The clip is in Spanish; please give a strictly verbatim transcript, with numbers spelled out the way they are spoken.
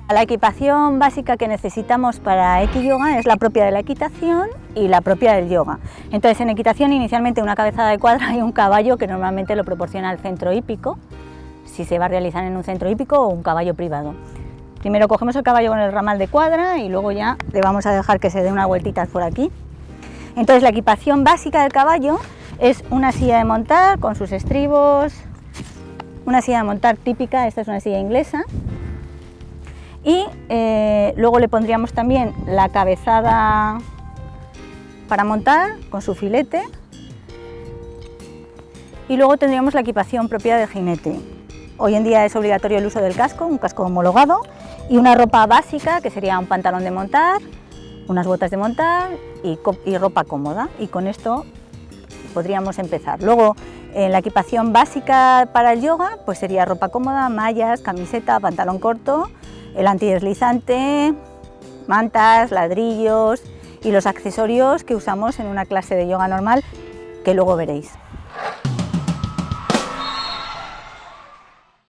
La equipación básica que necesitamos para equiyoga es la propia de la equitación y la propia del yoga. Entonces, en equitación inicialmente una cabezada de cuadra y un caballo, que normalmente lo proporciona el centro hípico, si se va a realizar en un centro hípico o un caballo privado. Primero cogemos el caballo con el ramal de cuadra y luego ya le vamos a dejar que se dé unas vueltitas por aquí. Entonces, la equipación básica del caballo es una silla de montar con sus estribos, una silla de montar típica, esta es una silla inglesa. Y eh, luego le pondríamos también la cabezada para montar con su filete y luego tendríamos la equipación propia del jinete. Hoy en día es obligatorio el uso del casco, un casco homologado y una ropa básica que sería un pantalón de montar, unas botas de montar y, y ropa cómoda, y con esto podríamos empezar. Luego en la equipación básica para el yoga pues sería ropa cómoda, mallas, camiseta, pantalón corto, el antideslizante, mantas, ladrillos y los accesorios que usamos en una clase de yoga normal, que luego veréis.